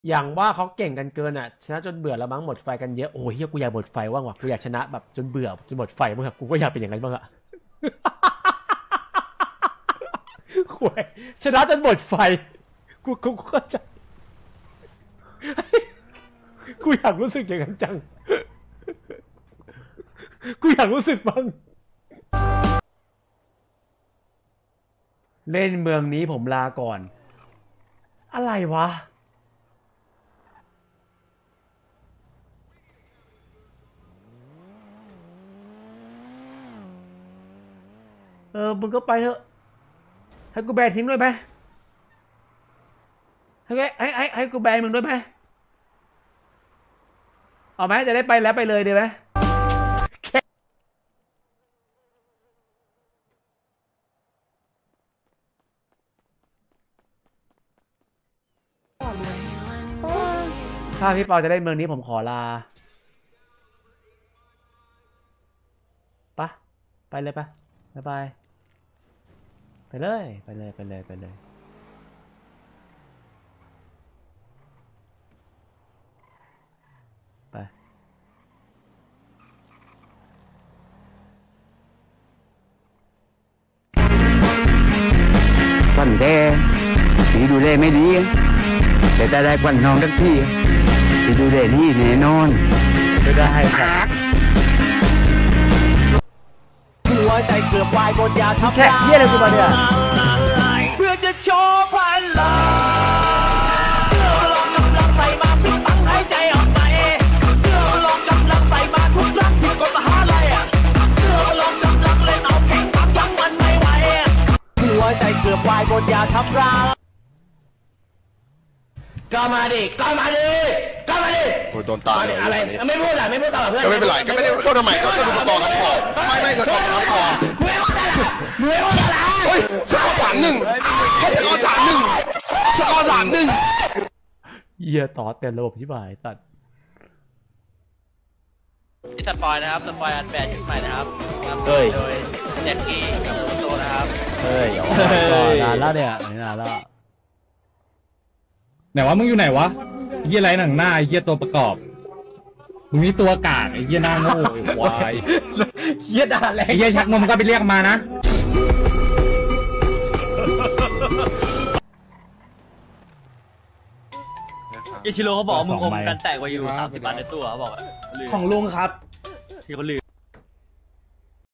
อย่างว่าเขาเก่งกันเกินอ่ะชนะจนเบื่อแล้วมั้งหมดไฟกันเยอะโอ้ยเฮียกูอยากหมดไฟว่างว่ะกูอยากชนะแบบจนเบื่อจนหมดไฟบ้างครับกูก็อยากเป็นอย่างนั้นบ้างอะคุยชนะจนหมดไฟกูเข้าใจกูอยากรู้สึกอย่างนั้นจังกูอยากรู้สึกบ้างเล่นเมืองนี้ผมลาก่อนอะไรวะมึงก็ไปเถอะให้กูแบนทิ้งด้วยไหมให้กูแบนมึงด้วยไหมเอาไหมจะได้ไปแล้วไปเลยดีไหมถ้าพี่เปาจะได้เมืองนี้ผมขอลาปะไปเลยปะบ๊ายบายไปเลยไปเลยไปเลยไปเลยไปควันแท้ที่ดูแลไม่ดีแต่ถ้าได้ควันน้องทักที่ที่ดูแลดีแน่นอนไม่ได้ครับหัวใจเกือบวายบนยาทับแค่เยี่ยเลยกูมาเนี่ยเพื่อจะโชว์พลังเสื้อลองกำลังใส่มาฟิตปังหายใจออกไปเสื้อลองกำลังใส่มาทุกครั้งที่กดมหาลัยเสื้อลองกำลังเล่นเอาแข่งปั๊มยังมันไม่ไหวหัวใจเกือบวายบนยาทับร้างก็มาดิก็มาดิก็มาดิโอ้ยโดนตายเลยอะไรไม่พูดอ่ะไม่พูดต่อเพื่อนก็ไม่เป็นไรก็ไม่ได้โทษทำไมก็ดูประกอบกันพอไม่ก็ต่อกันพอไม่พูดอะไรเฮ้ยสกอร์3-1สกอร์3-1 เยี่ยต่อเต็มระบบที่บ่ายตัดนี่สปอยนะครับสปอยอันแปดชุดใหม่นะครับเฮ้ยโดยแจ็คกี้กับโซโตนะครับเฮ้ยนานแล้วเนี่ยนานแล้วไหนวะมึงอยู่ไหนวะเฮียไรหนังหน้าเฮียตัวประกอบมึงนี่ตัวกากไอ้เฮียหน้าโง่ไอ้ควายเฮียด่าแรงไอ้เฮียชักนมก็ไปเรียกมานะอิชิโร่เขาบอกมึงอมกันแตกไปอยู่30 บาทในตู้เขาบอกของลุงครับที่เขาลือ